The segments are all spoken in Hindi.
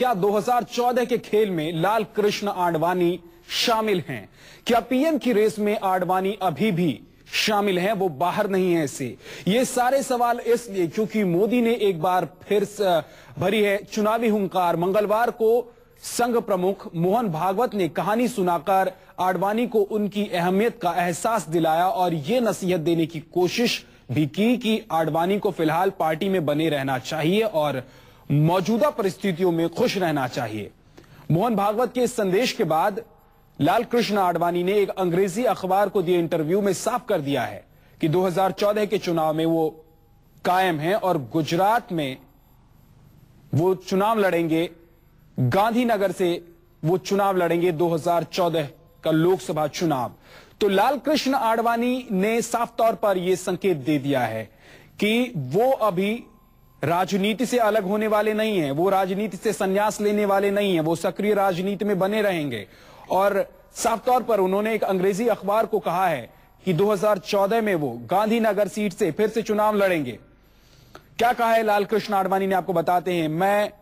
क्या 2014 के खेल में लाल कृष्ण आडवाणी शामिल हैं? क्या पीएम की रेस में आडवाणी अभी भी शामिल हैं? वो बाहर नहीं है इससे। ये सारे सवाल इसलिए क्योंकि मोदी ने एक बार फिर भरी है चुनावी हुंकार। मंगलवार को संघ प्रमुख मोहन भागवत ने कहानी सुनाकर आडवाणी को उनकी अहमियत का एहसास दिलाया और ये नसीहत देने की कोशिश भी की कि आडवाणी को फिलहाल पार्टी में बने रहना चाहिए और मौजूदा परिस्थितियों में खुश रहना चाहिए। मोहन भागवत के इस संदेश के बाद लाल कृष्ण आडवाणी ने एक अंग्रेजी अखबार को दिए इंटरव्यू में साफ कर दिया है कि 2014 के चुनाव में वो कायम हैं और गुजरात में वो चुनाव लड़ेंगे। गांधीनगर से वो चुनाव लड़ेंगे 2014 का लोकसभा चुनाव। तो लाल कृष्ण आडवाणी ने साफ तौर पर यह संकेत दे दिया है कि वो अभी राजनीति से अलग होने वाले नहीं हैं, वो राजनीति से संन्यास लेने वाले नहीं हैं, वो सक्रिय राजनीति में बने रहेंगे। और साफ तौर पर उन्होंने एक अंग्रेजी अखबार को कहा है कि 2014 में वो गांधीनगर सीट से फिर से चुनाव लड़ेंगे। क्या कहा है लाल कृष्ण आडवाणी ने, आपको बताते हैं। मैं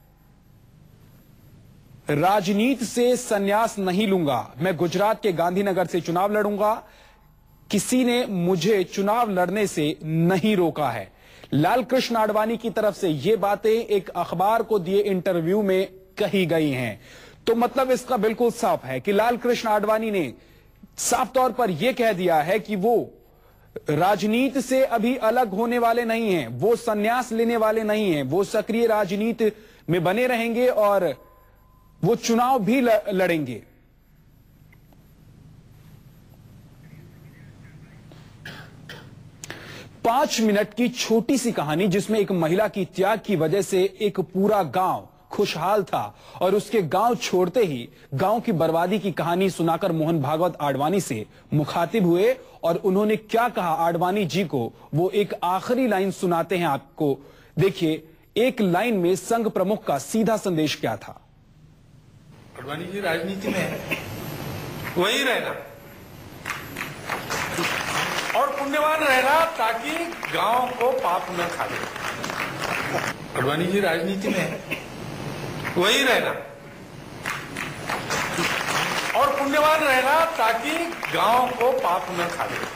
राजनीति से संन्यास नहीं लूंगा, मैं गुजरात के गांधीनगर से चुनाव लड़ूंगा। किसी ने मुझे चुनाव लड़ने से नहीं रोका है। लाल कृष्ण आडवाणी की तरफ से ये बातें एक अखबार को दिए इंटरव्यू में कही गई हैं। तो मतलब इसका बिल्कुल साफ है कि लाल कृष्ण आडवाणी ने साफ तौर पर यह कह दिया है कि वो राजनीति से अभी अलग होने वाले नहीं हैं, वो संन्यास लेने वाले नहीं हैं, वो सक्रिय राजनीति में बने रहेंगे और वो चुनाव भी लड़ेंगे। पांच मिनट की छोटी सी कहानी जिसमें एक महिला की त्याग की वजह से एक पूरा गांव खुशहाल था और उसके गांव छोड़ते ही गांव की बर्बादी की कहानी सुनाकर मोहन भागवत आडवाणी से मुखातिब हुए और उन्होंने क्या कहा आडवाणी जी को, वो एक आखिरी लाइन सुनाते हैं आपको। देखिए एक लाइन में संघ प्रमुख का सीधा संदेश क्या था। आडवाणी जी राजनीति में वही रहना और पुण्यवान रहना ताकि गांव को पाप न खा ले। आडवाणी जी राजनीति में वही रहना और पुण्यवान रहना ताकि गांव को पाप न खा ले।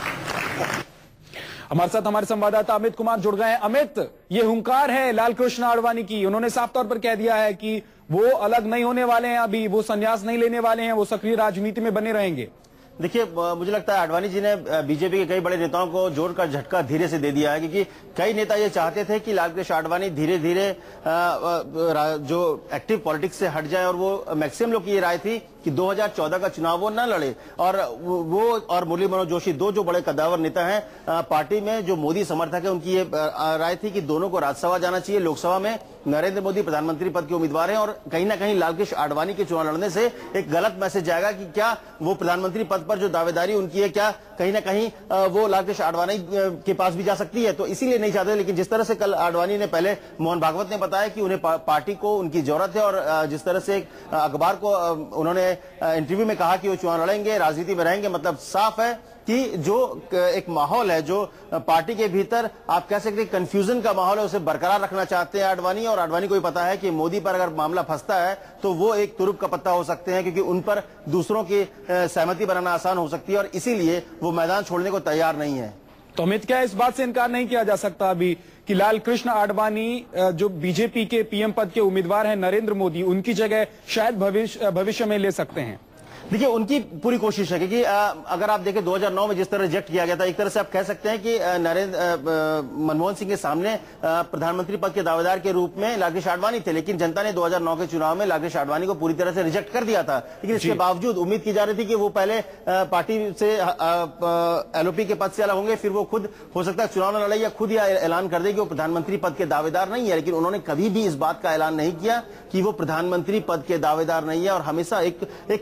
हमारे साथ हमारे संवाददाता अमित कुमार जुड़ गए हैं। अमित, ये हुंकार है लाल कृष्ण आडवाणी की, उन्होंने साफ तौर पर कह दिया है कि वो अलग नहीं होने वाले हैं, अभी वो संन्यास नहीं लेने वाले हैं, वो सक्रिय राजनीति में बने रहेंगे। देखिए, मुझे लगता है आडवाणी जी ने बीजेपी के कई बड़े नेताओं को जोड़कर झटका धीरे से दे दिया है, क्योंकि कई नेता ये चाहते थे कि लाल कृष्ण आडवाणी धीरे धीरे जो एक्टिव पॉलिटिक्स से हट जाए और वो मैक्सिमम लोग की ये राय थी कि 2014 का चुनाव वो न लड़े। और वो और मुरली मनोहर जोशी दो जो बड़े कद्दावर नेता हैं पार्टी में, जो मोदी समर्थक है, उनकी ये राय थी कि दोनों को राज्यसभा जाना चाहिए। लोकसभा में नरेंद्र मोदी प्रधानमंत्री पद के उम्मीदवार हैं और कहीं ना कहीं लाल कृष्ण आडवाणी के चुनाव लड़ने से एक गलत मैसेज जाएगा कि क्या वो प्रधानमंत्री पद पर जो दावेदारी उनकी है, क्या कहीं ना कहीं वो लाल कृष्ण आडवाणी के पास भी जा सकती है। तो इसीलिए नहीं चाहते। लेकिन जिस तरह से कल आडवाणी ने, पहले मोहन भागवत ने बताया कि उन्हें पार्टी को उनकी जरूरत है और जिस तरह से अखबार को उन्होंने इंटरव्यू में कहा कि वो चुनाव लड़ेंगे, राजनीति में रहेंगे, मतलब साफ है कि जो एक माहौल है, जो पार्टी के भीतर आप कह सकते हैं कंफ्यूजन का माहौल है, उसे बरकरार रखना चाहते हैं आडवाणी। और आडवाणी को भी पता है कि मोदी पर अगर मामला फंसता है तो वो एक तुरुप का पत्ता हो सकते हैं, क्योंकि उन पर दूसरों की सहमति बनाना आसान हो सकती है और इसीलिए वो मैदान छोड़ने को तैयार नहीं है। तो अमित, क्या इस बात से इनकार नहीं किया जा सकता अभी कि लाल कृष्ण आडवाणी जो बीजेपी के पीएम पद के उम्मीदवार हैं नरेंद्र मोदी, उनकी जगह शायद भविष्य में ले सकते हैं? देखिए, उनकी पूरी कोशिश है, क्योंकि अगर आप देखें 2009 में जिस तरह रिजेक्ट किया गया था, एक तरह से आप कह सकते हैं कि मनमोहन सिंह के सामने प्रधानमंत्री पद के दावेदार के रूप में लाल कृष्ण आडवाणी थे, लेकिन जनता ने 2009 के चुनाव में लाल कृष्ण आडवाणी को पूरी तरह से रिजेक्ट कर दिया था। लेकिन इसके बावजूद उम्मीद की जा रही थी कि वो पहले पार्टी से एलओपी के पद से अलग होंगे, फिर वो खुद हो सकता है चुनाव न लड़े या खुद यह ऐलान कर दे कि वो प्रधानमंत्री पद के दावेदार नहीं है। लेकिन उन्होंने कभी भी इस बात का ऐलान नहीं किया कि वो प्रधानमंत्री पद के दावेदार नहीं है और हमेशा एक कंफ्यूजन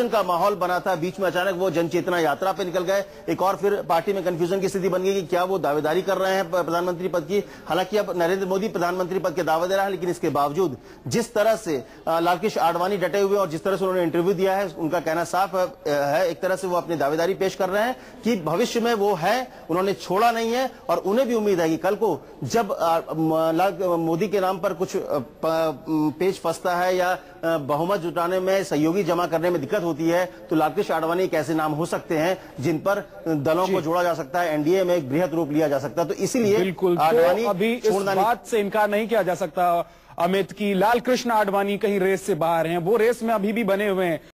का माहौल बना था, बीच में अचानक वो जनचेतना यात्रा पे निकल गए। एक और फिर पार्टी में कंफ्यूजन की स्थिति बन गई कि क्या वो दावेदारी कर रहे हैं प्रधानमंत्री पद की। हालांकि अब नरेंद्र मोदी प्रधानमंत्री पद के दावे दे रहा है, लेकिन इसके बावजूद जिस तरह से लालकृष्ण आडवाणी डटे हुए और जिस तरह से उन्होंने इंटरव्यू दिया है, उनका कहना साफ है, एक तरह से वो अपनी दावेदारी पेश कर रहे हैं कि भविष्य में वो है, उन्होंने छोड़ा नहीं है। और उन्हें भी उम्मीद है कि कल को जब मोदी के नाम पर कुछ पेच फंसता है या बहुमत जुटाने में, सहयोगी जमा करने में दिक्कत होती है, तो लालकृष्ण आडवाणी एक ऐसे नाम हो सकते हैं जिन पर दलों को जोड़ा जा सकता है, एनडीए में एक बृहद रूप लिया जा सकता है। तो इसीलिए बिल्कुल, आडवाणी तो अभी इस बात से इनकार नहीं किया जा सकता अमित की लालकृष्ण आडवाणी कहीं रेस से बाहर हैं, वो रेस में अभी भी बने हुए हैं।